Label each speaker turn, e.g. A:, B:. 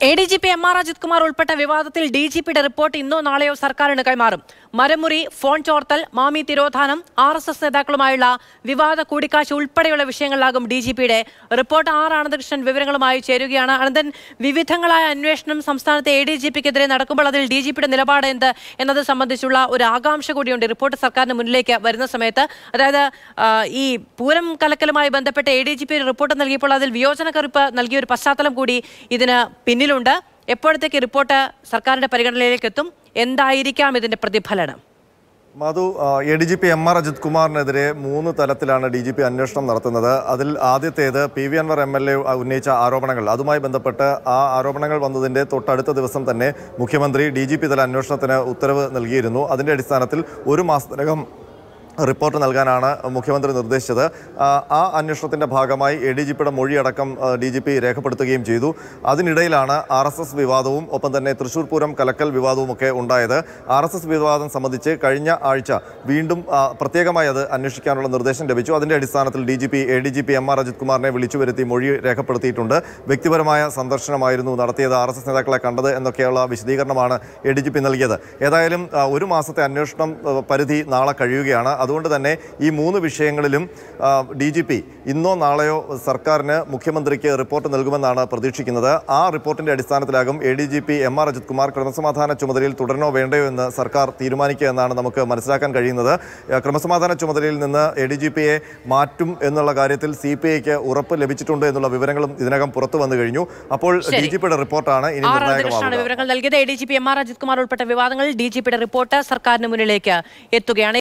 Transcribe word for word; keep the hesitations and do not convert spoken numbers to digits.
A: A D G P M R Ajith Kumar ഉൾപ്പെട്ട വിവാദത്തിൽ D G പിയുടെ റിപ്പോർട്ട് ഇന്നോ നാളെയോ സർക്കാരിന് കൈമാറും. മരമുറി, ഫോൺ ചോർത്തൽ, മാമി തിരോധാനം, ആർ എസ് എസ് നേതാക്കളുമായുള്ള വിവാദ കൂടിക്കാഴ്ച ഉൾപ്പെടെയുള്ള വിഷയങ്ങളിലാകും ഡി ജി പിയുടെ റിപ്പോർട്ട്. ആർ ആനന്ദകൃഷ്ണൻ വിവരങ്ങളുമായി ചേരുകയാണ്. അനന്തൻ, വിവിധങ്ങളായ അന്വേഷണം സംസ്ഥാനത്തെ എ ഡി ജി പിക്കെതിരെ നടക്കുമ്പോൾ അതിൽ ഡി ജി പിയുടെ നിലപാട് എന്ത് എന്നത് സംബന്ധിച്ചുള്ള ഒരു ആകാംക്ഷ കൂടിയുണ്ട് റിപ്പോർട്ട് സർക്കാരിന് മുന്നിലേക്ക് വരുന്ന സമയത്ത്. അതായത് ഈ പൂരം കലക്കലുമായി ബന്ധപ്പെട്ട് A D G P report നൽകിയപ്പോൾ അതിൽ വിയോജനക്കുറിപ്പ് നൽകിയ ഒരു പശ്ചാത്തലം കൂടി ഇതിന് പിന്നിലുണ്ട്. എപ്പോഴത്തേക്ക് റിപ്പോർട്ട് സർക്കാരിന്റെ പരിഗണനയിലേക്ക് എത്തും? എന്തായിരിക്കാം ഇതിന്റെ പ്രതിഫലനം?
B: Madhu, A D G P M R Ajith കുമാറിനെതിരെ മൂന്ന് തലത്തിലാണ് ഡി ജി പി അന്വേഷണം നടത്തുന്നത്. അതിൽ ആദ്യത്തേത് P V Anvar M L A ഉന്നയിച്ച ആരോപണങ്ങൾ. അതുമായി ബന്ധപ്പെട്ട് ആ ആരോപണങ്ങൾ വന്നതിൻ്റെ തൊട്ടടുത്ത ദിവസം തന്നെ മുഖ്യമന്ത്രി ഡി ജി പി തല അന്വേഷണത്തിന് ഉത്തരവ് നൽകിയിരുന്നു. അതിൻ്റെ അടിസ്ഥാനത്തിൽ ഒരു മാസത്തിനകം റിപ്പോർട്ട് നൽകാനാണ് മുഖ്യമന്ത്രി നിർദ്ദേശിച്ചത്. ആ അന്വേഷണത്തിൻ്റെ ഭാഗമായി എ ഡി ജി പിയുടെ മൊഴിയടക്കം ഡി ജി പി രേഖപ്പെടുത്തുകയും ചെയ്തു. അതിനിടയിലാണ് ആർ എസ് എസ് വിവാദവും ഒപ്പം തന്നെ തൃശ്ശൂർ പൂരം കലക്കൽ വിവാദവുമൊക്കെ ഉണ്ടായത്. ആർ എസ് എസ് വിവാദം സംബന്ധിച്ച് കഴിഞ്ഞ ആഴ്ച വീണ്ടും പ്രത്യേകമായി അത് അന്വേഷിക്കാനുള്ള നിർദ്ദേശം ലഭിച്ചു. അതിൻ്റെ അടിസ്ഥാനത്തിൽ D G P A D G P M R Ajith കുമാറിനെ വിളിച്ചു വരുത്തി മൊഴി രേഖപ്പെടുത്തിയിട്ടുണ്ട്. വ്യക്തിപരമായ സന്ദർശനമായിരുന്നു നടത്തിയത്, ആർ എസ് എസ് നേതാക്കളെ കണ്ടത് എന്നൊക്കെയുള്ള വിശദീകരണമാണ് എ ഡി ജി പി നൽകിയത്. ഏതായാലും ഒരു മാസത്തെ അന്വേഷണം പരിധി നാളെ കഴിയുകയാണ്. അതുകൊണ്ട് തന്നെ ഈ മൂന്ന് വിഷയങ്ങളിലും ഡി ജി പി ഇന്നോ നാളെയോ സർക്കാരിന് മുഖ്യമന്ത്രിക്ക് റിപ്പോർട്ട് നൽകുമെന്നാണ് പ്രതീക്ഷിക്കുന്നത്. ആ റിപ്പോർട്ടിന്റെ അടിസ്ഥാനത്തിലാകും A D G P M R Ajith Kumar ക്രമസമാധാന ചുമതലയിൽ തുടരണോ വേണ്ടയോ എന്ന് സർക്കാർ തീരുമാനിക്കുക എന്നാണ് നമുക്ക് മനസ്സിലാക്കാൻ കഴിയുന്നത്. ക്രമസമാധാന ചുമതലയിൽ നിന്ന് എ ഡി ജി പിയെ മാറ്റും എന്നുള്ള കാര്യത്തിൽ സി പി ഐക്ക് ഉറപ്പ് ലഭിച്ചിട്ടുണ്ട് എന്നുള്ള വിവരങ്ങളും ഇതിനകം പുറത്തു വന്നു കഴിഞ്ഞു. അപ്പോൾ ഡി ജി പിയുടെ റിപ്പോർട്ടാണ് ഇനി നിർണായകമാകുന്നത്.
A: വിവരങ്ങൾ നൽകിയത് A D G P M R Ajith Kumar ഉൾപ്പെട്ട വിവാദങ്ങളിൽ ഡി ജി പിയുടെ റിപ്പോർട്ട് സർക്കാരിന് മുന്നിലേക്ക് എത്തുകയാണ്.